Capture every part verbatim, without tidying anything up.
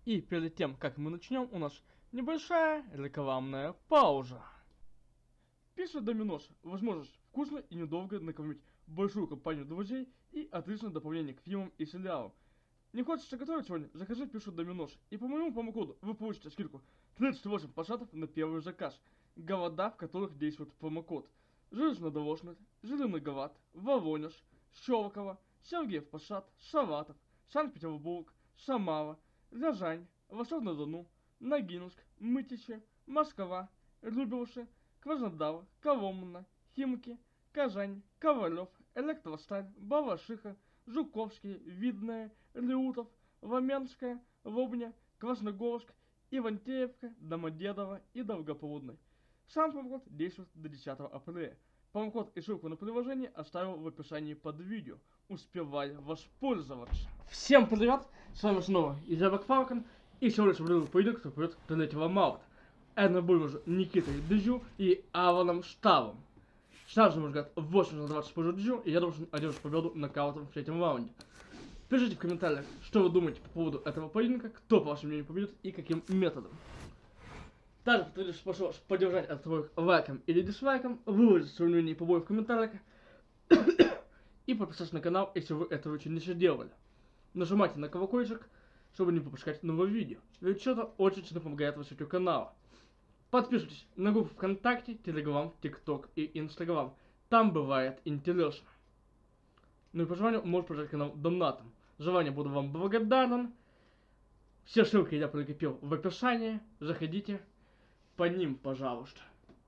И перед тем, как мы начнем, у нас небольшая рекламная пауза. Пицца Домино's – возможность вкусно и недолго накормить большую компанию друзей и отличное дополнение к фильмам и сериалам. Не хочется готовить сегодня? Закажи пиццу Домино's, и по моему промокоду вы получите скидку тридцать восемь процентов на первый заказ. Города, в которых действует промокод: Железнодорожный, Зеленоград, Воронеж, Щелково, Сергиев Посад, Саратов, Санкт-Петербург, Самара, Рязань, Ростов-на-Дону, Ногинск, Мытищи, Москва, Люберцы, Краснодар, Коломна, Химки, Казань, Ковалев, Электросталь, Балашиха, Жуковский, Видное, Реутов, Воменская, Лобня, Красногорск, Ивантеевка, Домодедово и Долгопрудный. Сам промокод действует до десятого апреля. Промокод и ссылку на приложение оставил в описании под видео. Успевай воспользоваться. Всем привет! С вами снова Изябок Фалкон. И сегодня смотрю поединок, который придет третьего марта. Это будет уже Никитой Дежу и Аароном Ставом. Сразу можно сказать, восемьдесят двадцать по Дежу, и я должен одержать победу нокаутом в третьем раунде. Пишите в комментариях, что вы думаете по поводу этого поединка, кто, по вашему мнению, победит и каким методом. Также повторюсь, прошу вас поддержать этот ролик лайком или дизлайком, выразить свое мнение по бою в комментариях и подписаться на канал, если вы этого еще не сделали. Нажимайте на колокольчик, чтобы не пропускать новые видео, ведь это очень сильно помогает развитию канала. Подписывайтесь на группу ВКонтакте, Телеграм, ТикТок и Инстаграм, там бывает интересно. Ну и по желанию можете поддержать канал донатом. Желание буду вам благодарен. Все ссылки я прикрепил в описании, заходите по ним, пожалуйста.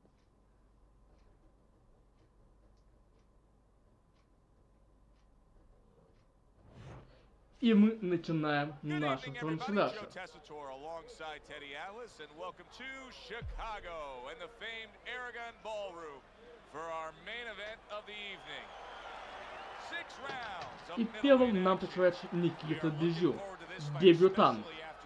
И мы начинаем нашу трансляцию. И первым нам представляется Никита Дежу, дебютант.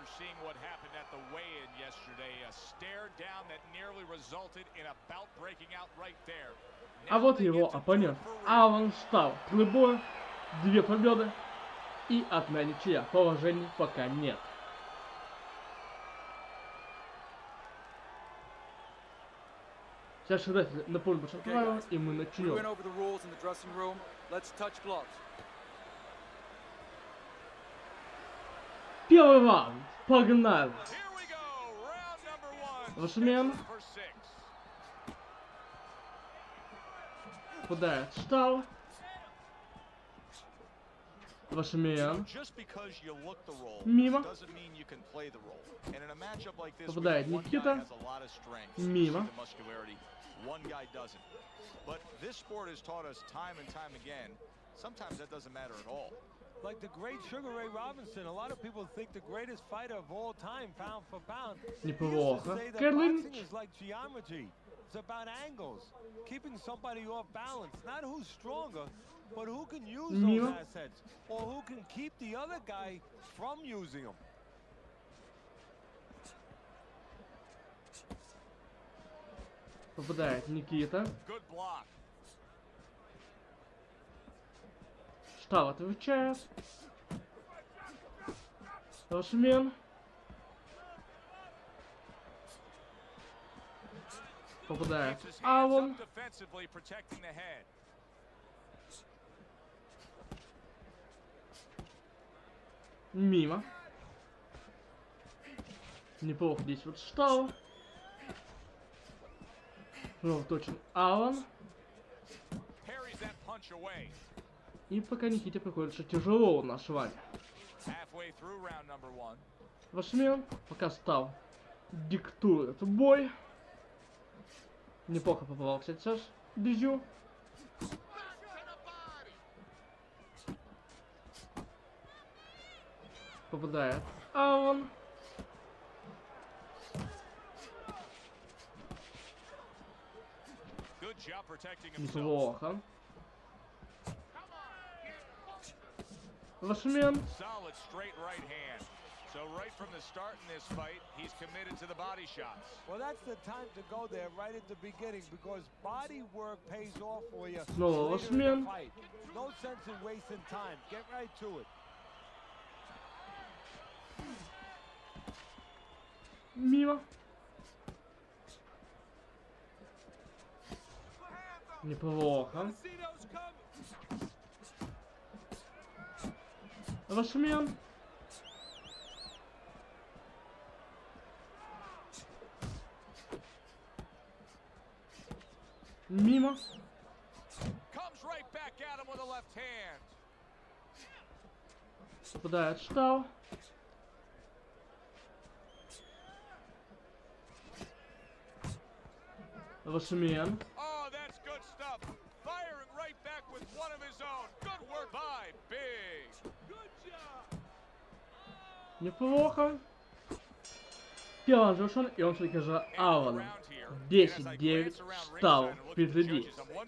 А вот его оппонент Аарон Став. Три боя, две победы и одна ничья. Положений пока нет. Сейчас игратель на поле больших правил, и мы начнем. Первый раунд. Погнали. Росмен. Попадает Став. Росмен. Мимо. Попадает Никита. Мимо. Like the great Sugar Ray Robinson, a lot of people think the greatest fighter of all time, pound for pound. Неплохо. Boxing is like geometry. It's about angles, keeping somebody off balance. Not who's stronger, but who can use those assets, or who can keep the other guy from using them. Попадает Никита. Став отвечает. Росмен. Попадает Аарон. Мимо. Неплохо здесь вот Став. Снова точен Аарон. И пока Никите приходится тяжело у нас с вами. Росмен пока Став диктует бой. Неплохо попал, кстати, сейчас Дежу. Попадает Аарон. Неплохо. Росмен. So right from the start in this fight, he's committed to the body shots. Well, that's the time to go there right at the beginning because body work pays off for you. Снова Росмен. No sense in wasting time. Get right to it. Мимо. Неплохо. Вашмен. Мимо. Попадает в штау. Вашмен. Неплохо. Первый завершен, и он все-таки же Алан. десять девять штау впереди.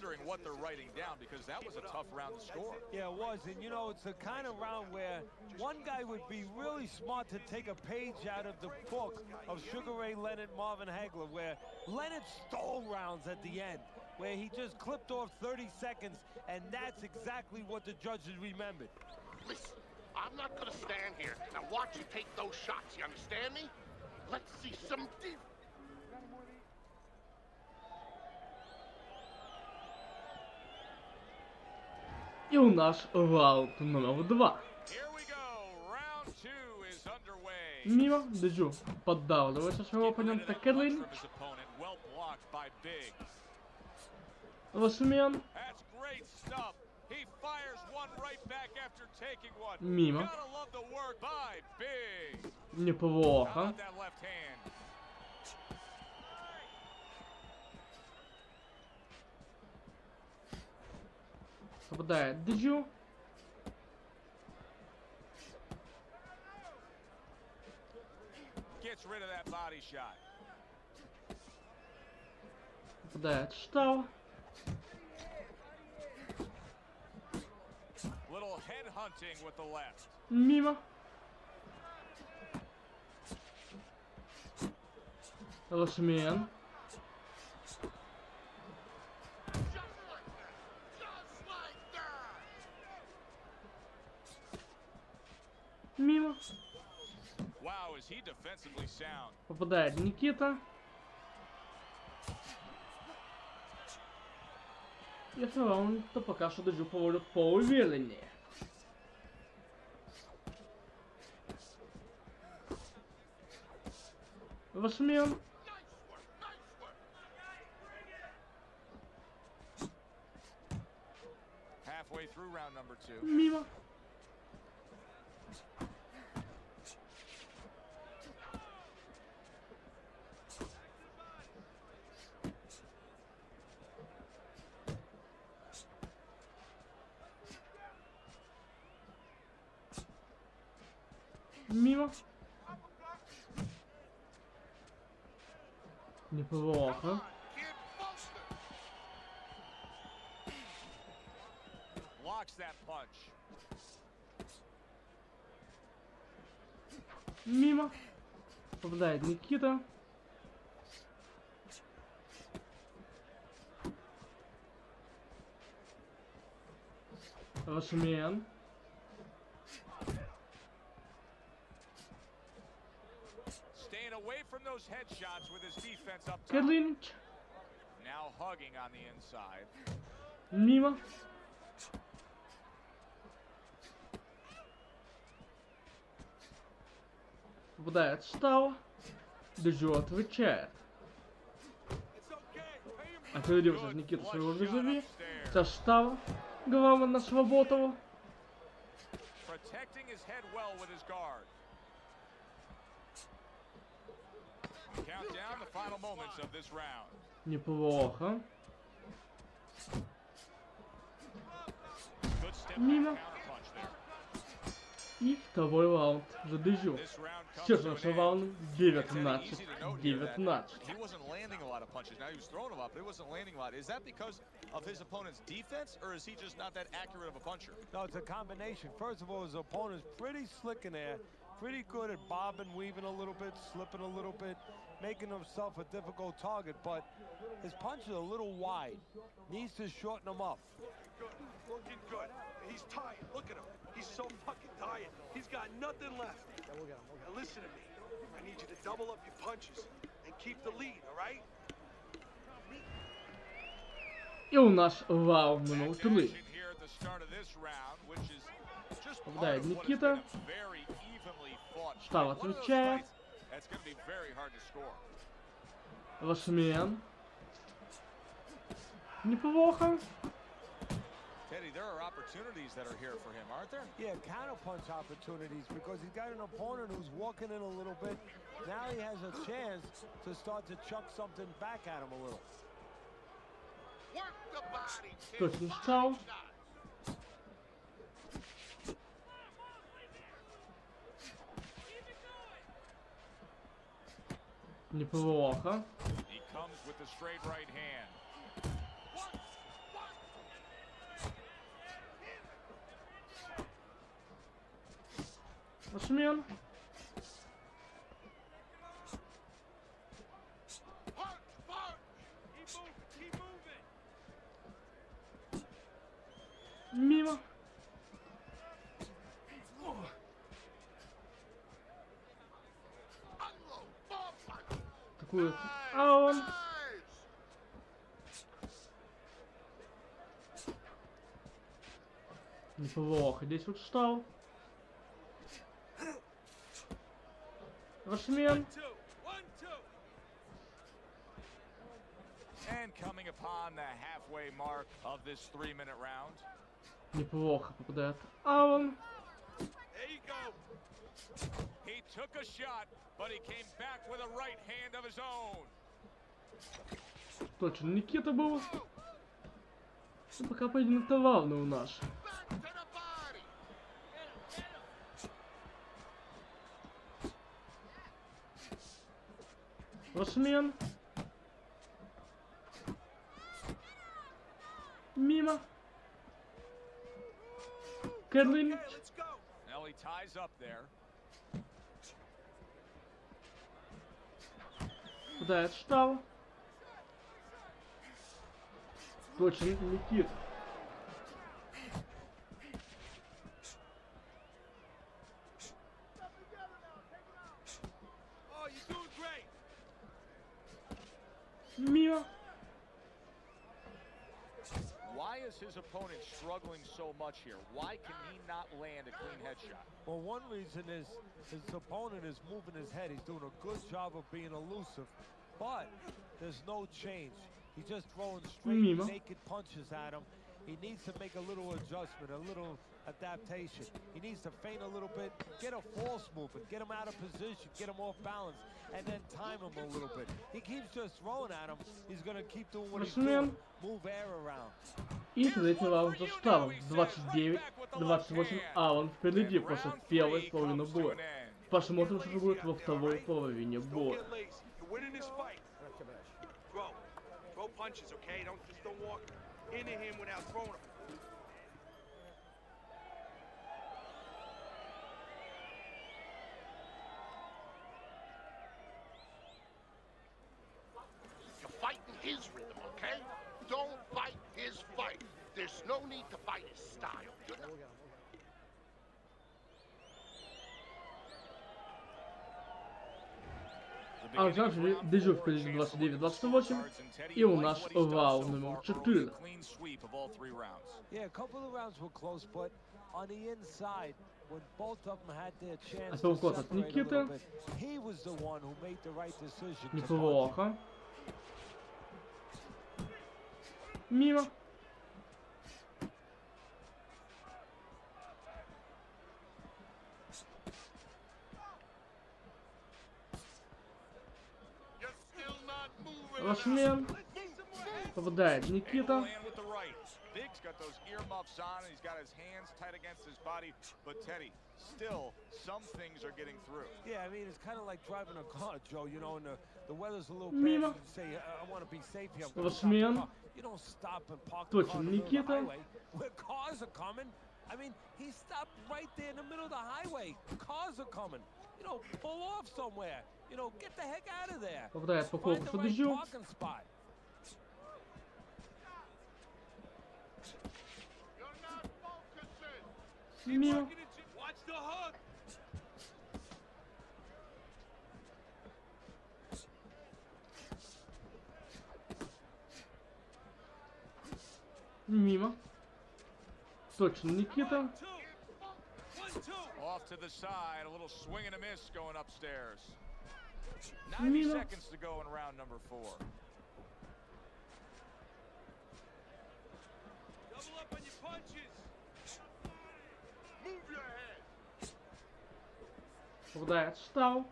Yeah, it was, and you know, it's the kind of round where one guy would be really smart to take a page out of the book of Sugar Ray Leonard, Marvin Hagler, where Leonard stole rounds at the end, where he just clipped off thirty seconds, and that's exactly what the judges remembered. Listen, I'm not gonna stand here and watch you take those shots, you understand me? Let's see some deep. И у нас раунд номер два. Мимо, Деджу поддавливается своего оппонента Кэтлин. Вашмен. Мимо. Неплохо. Попадает Деджу. Попадает штау. Мимо. Вашмен. Мимо. Попадает Никита. Если раунд, то пока что Деджу поводит поувереннее. Вашмен. Мимо. Мимо. Неплохо. Мимо. Попадает Никита. Вашмен. Кэтлин. Мимо. Попадает штау. Деджу отвечает. Опередившись Никиту своего визави. Со штау. Главное на Свободову. Неплохо. Мимо. И второй раунд за Деджу. Сейчас наш раунд девятнадцать девятнадцать. No, it's a combination. First of all, his opponent's pretty slick in there. Pretty good at bobbing, weaving a little bit, slipping a little bit, making himself a difficult target, but his punches are a little wide. Needs to shorten them up. Good, looking good. He's tired. Look at him. He's so fucking tired. He's got nothing left. Now, we'll get him. We'll get him. Now listen to me. I need you to Double up your punches and keep the lead, all right? И у нас раунд номер три. Попадает Никита. Штал отвечает. Рашмен. Неплохо. Teddy, there are opportunities that are here for him, aren't there? Yeah, counterpunch opportunities because he's got an opponent who's walking in a little bit. Now he has a chance to start to chuck something back at him a little. Work the body, kid. Точно штал. Неплохо. He comes with the straight right hand. Рашмен. Мимо. Такую. А он. Неплохо. Здесь вот встал. Рашмен. And coming upon the halfway mark of this three-minute round. Неплохо попадает. А он. There you go. He took a shot, but he came back with a right hand of his own. Точно, Никита был. Ну, пока поединок равный у нас. Рашмен. Мимо. Кэдлин. Now he ties up there. Куда я штал? Точно, Никит. Oh, you're doing great. Мимо. Why is his opponent struggling so much here? Why can he not land a clean headshot? Well, one reason is his opponent is moving his head. He's doing a good job of being elusive, but there's no change. He's just throwing straight, Mimo. naked punches at him. He needs to make a little adjustment, a little adaptation. He needs to feint a little bit, get a false movement, get him out of position, get him off balance, and then time him a little bit. He keeps just throwing at him. He's going to keep doing what he's doing. Move air around. И третий раунд за шталом. двадцать девять двадцать восемь. Алан впереди после первой половины боя. Посмотрим, что же будет во второй половине Don't боя. get lazy. You're winning this fight. Throw. Throw punches, okay? Don't just don't walk into him without throwing them. You're fighting his rhythm, okay? Don't fight his fight. There's no need to fight his style. You're not... А также Дежу впереди двадцать девять двадцать восемь. И у нас раунд номер четыре. Yeah, a couple of rounds were close, but on the inside, when both of them had their chance Это to уход от separate a Никиты. little bit, he was the one who made the right decision. to punch. Неплохо. Мимо. You're still not moving. Рашмен. Попадает Никита. Big's got those earmuffs on and he's got his hands tight against his body, but Teddy, still, some things are getting through. Yeah, I mean, it's kind of like driving a car, Joe, you know, and the, the weather's a little Мимо. bad. You say, I, I want to be safe here. I'm gonna stop the Рашмен. car. You don't stop and park the Точно, car in the middle of the Никита. highway where cars are coming. I mean, he stopped right there in the middle of the highway. Cars are coming. You know, pull off somewhere. You know, get the heck out of there. Попадает по Find корпусу the right Дежу. parking spot. You're not focusing. Мимо. Watch the hook. Мимо. Точно, Никита. Off to the side, a little swing and a miss going upstairs. Ninety seconds to go in round number four. Double up on your punches. Move your head. Попадает, встал.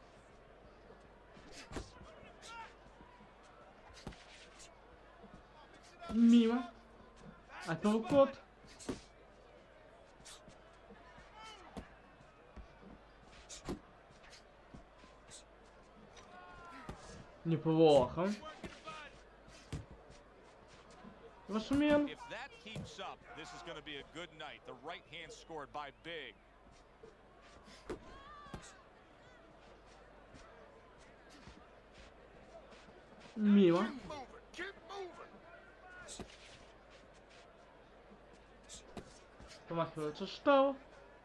Мимо. Апперкот. Неплохо. Вашмен. If that keeps up, this is going to be a good night. The right hand scored by Big. Мимо. Keep moving. Keep moving. Помахивается штал.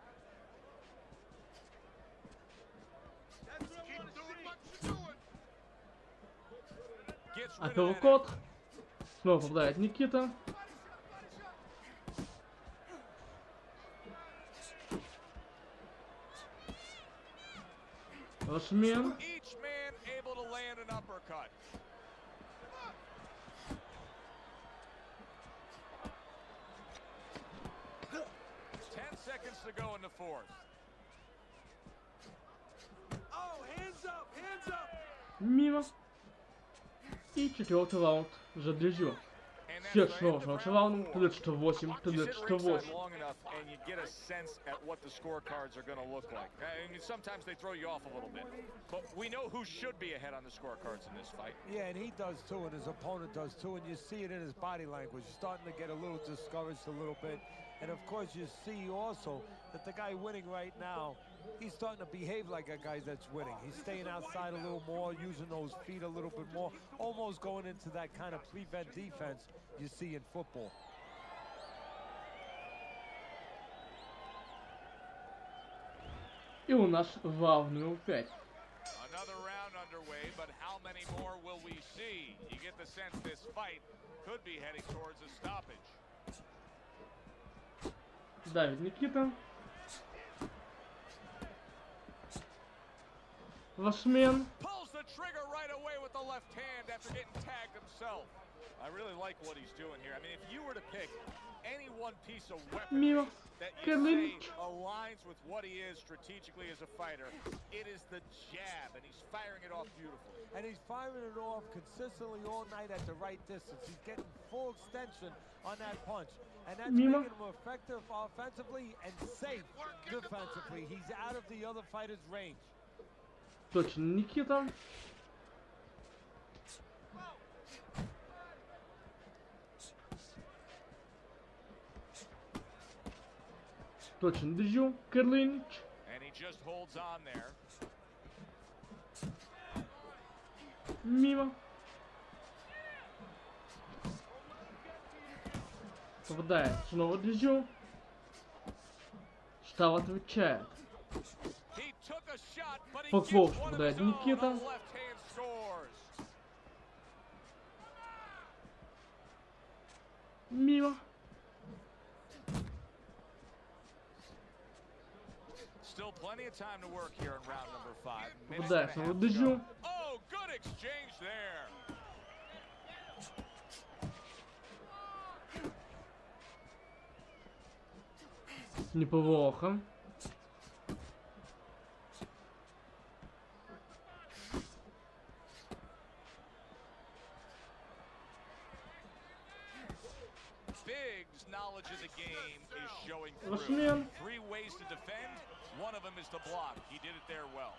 Keep doing what you're doing. Gets rid of that. Апперкот. Снова попадает Никита. Вашмен. Each man able to land an uppercut. Ten seconds to go in the fourth. Oh, hands up, hands up. Мимо. И четвертый раунд за дрезью. Всех снова же раунд. тридцать восемь, тридцать восемь. long enough and you get a sense at what the scorecards are going to look like. I mean, sometimes they throw you off a little bit, but we know who should be ahead on the scorecards in this fight. Yeah, and he does too, and his opponent does too, and you see it in his body language. He's starting to get a little discouraged a little bit. And of course, you see also that the guy winning right now, he's starting to behave like a guy that's winning. He's staying outside a little more, using those feet a little bit more, almost going into that kind of prevent defense you see in football. И у нас раунд номер пять. Another round underway, but how many more will we see? You get the sense this fight could be heading towards a stoppage. Давид Никита. Вашмен. Pulls the trigger right away with the left hand after getting tagged himself. I really like what he's doing here. I mean, if you were to pick any one piece of Мимо. weaponry that you say Калинич. aligns with what he is strategically as a fighter, it is the jab, and he's firing it off beautifully. And he's firing it off consistently all night at the right distance. He's getting full extension on that punch. And that's Mima. making him effective offensively and safe defensively. He's out of the other fighter's range. Точно Никита. Точно Дежу. Карлинич. And he just holds on there. Мимо. Попадает снова Дежу. Штал отвечает. He took a shot, but he Фоксбол gets one of попадает his own. Никита. The left hand scores. Мимо. Still plenty of time to work here in round number five. Minute Попадает and a снова half to Дежу. go. Oh, good exchange there. Неплохо. Big's knowledge of the game is showing through. Вашмен. Three ways to defend. One of them is to block. He did it there well.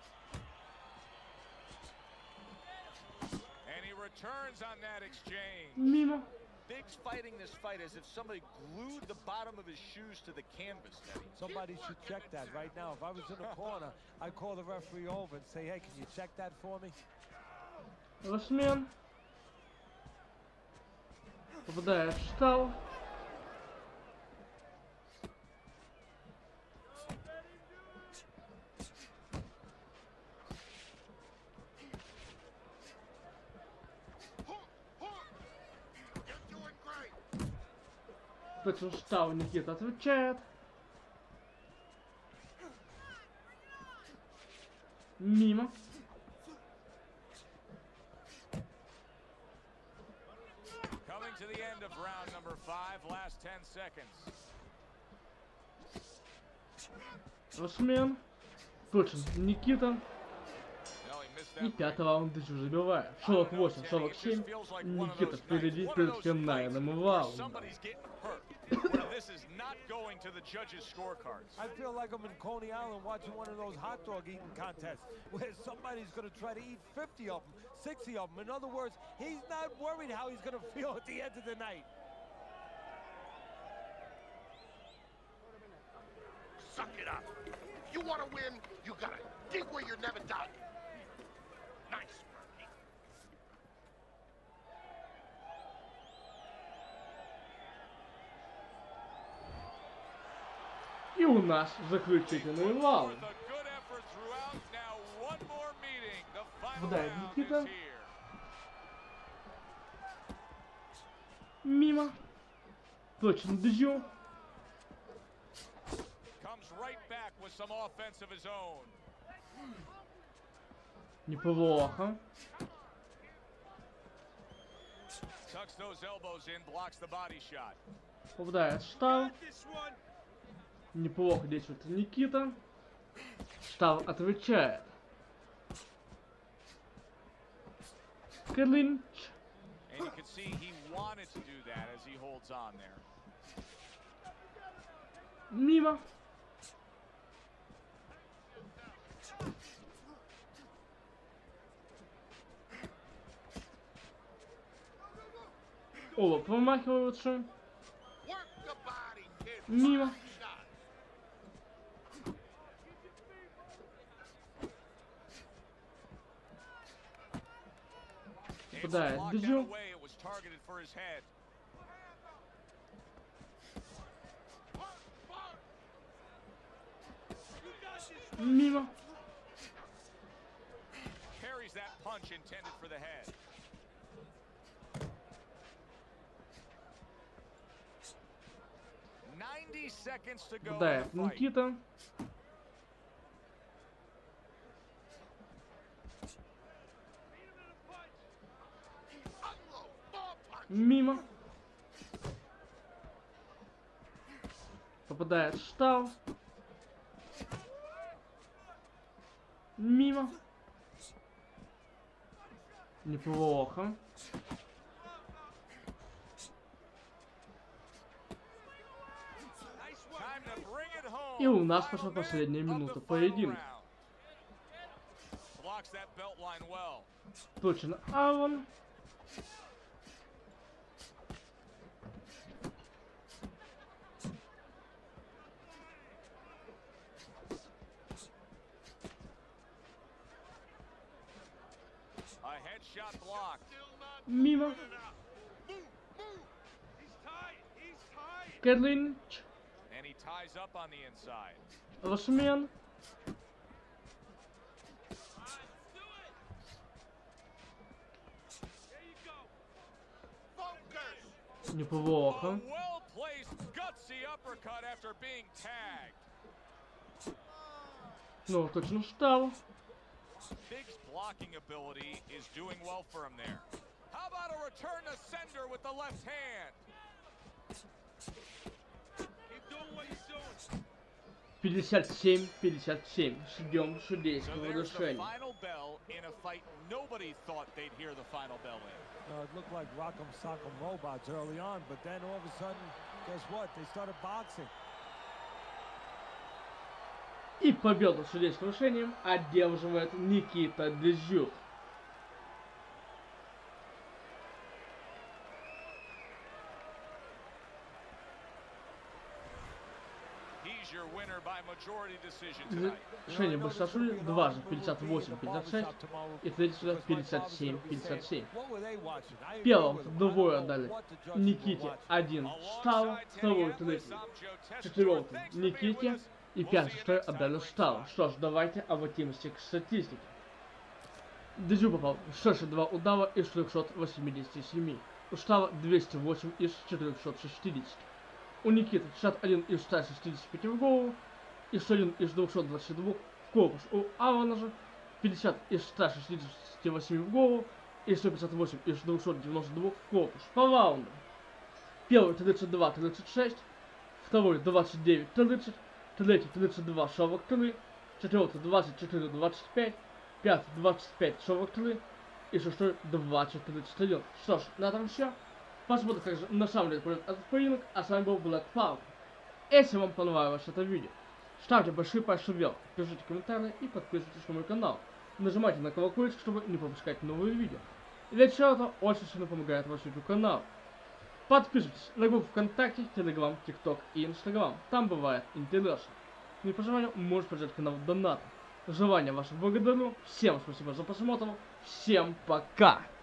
And he returns on that exchange. Мимо. Big's fighting this fight as if somebody glued the bottom of his shoes to the canvas, Teddy. Somebody should check that right now. If I was in the corner, I'd call the referee over and say, hey, can you check that for me? Вашмен. Попадает в штал. Hook, hook. You're doing great. Точно штау, Никита отвечает. Мимо. Coming to the end of round number five, last ten seconds. Росмен. Точно, Никита. No, he missed И that. пятый раунд Дежу забивает. сорок восемь сорок семь. Никита впереди перед финальным раундом. Somebody's getting hurt. Where this is not going to the judges' scorecards. I feel like I'm in Coney Island watching one of those hot dog eating contests where somebody's going to try to eat fifty of them, sixty of them. In other words, he's not worried how he's going to feel at the end of the night. Suck it up. If you want to win, you gotta dig where you're never dug. Nice, Bernie. И у нас заключительный раунд. With a good effort throughout, now one more meeting. The final Вдаль round Никита. is here. Мимо. Точно Дежу. Comes right back with some offense of his own. Неплохо. Tucks those elbows in, blocks the body shot. Попадает штау. Got this one. Неплохо действует Никита. Штау отвечает. Клинч. And you can see he wanted to do that as he holds on there. Мимо. Оба промахиваются. Work the body, kid. Мимо. Body shot. It's Попадает blocked out Дежу. away, it was targeted for his head. Мимо. Carries that punch intended for the head. ninety seconds to go in Попадает the fight. Никита. Unload. Ball punch. Мимо. Попадает штау. Мимо. Неплохо. Time to bring it home. И у нас Final пошла minute последняя of минута the final поединка. round. Blocks that belt line well. Точно Алан. A headshot blocked. Still not Мимо. good enough. Move, move. He's tied. He's tied. Клинч. And he ties up on the inside. Росмен. There you go. Focus. Неплохо. A well-placed, gutsy uppercut after being tagged. Ну, точно штау. Big's blocking ability is doing well for him there. How about a return to sender with the left hand? Keep doing what he's doing. пятьдесят семь пятьдесят семь. Ждем So судейского there's the решения. final bell in a fight nobody thought they'd hear the final bell in. Uh, it looked like Rock'em Sock'em Robots early on, but then all of a sudden, guess what? They started boxing. И победу судейским решением одерживает Никита Дежу. He's your winner by majority decision tonight. Решение большинства дважды пятьдесят восемь пятьдесят шесть и третий сюда пятьдесят семь пятьдесят семь. Первым двое отдали Никите один штау, второй третий четвертый Никите и пятый шестой отдали штау. Что ж, давайте обратимся к статистике. Дежу попал в шестьдесят два удара из четырехсот восьмидесяти семи. У штава двести восемь из четырехсот шестидесяти. у Никиты шестьдесят один из ста шестидесяти пяти в голову и сто один из двухсот двадцати двух в корпус. У Алана же пятьдесят из ста шестидесяти восьми в голову и сто пятьдесят восемь из двухсот девяноста двух в корпус. По раундам. Первый тридцать два тридцать шесть, второй двадцать девять тридцать, третий тридцать два сорок три, четвертый двадцать четыре двадцать пять, пятый двадцать пять сорок три и шестой двадцать тридцать один. Что ж, на этом все. Посмотрим, как же на самом деле пойдет этот поединок, а с вами был Black Falcon. Если вам понравилось это видео, ставьте большие пальцы вверх, пишите комментарии и подписывайтесь на мой канал. Нажимайте на колокольчик, чтобы не пропускать новые видео. Ведь все это очень сильно помогает развитию канала. Подписывайтесь на группу ВКонтакте, Телеграм, ТикТок и Инстаграм. Там бывает интересно. Ну и по желанию можете поддержать канал донатом. Желание ваше благодарю. Всем спасибо за просмотр. Всем пока!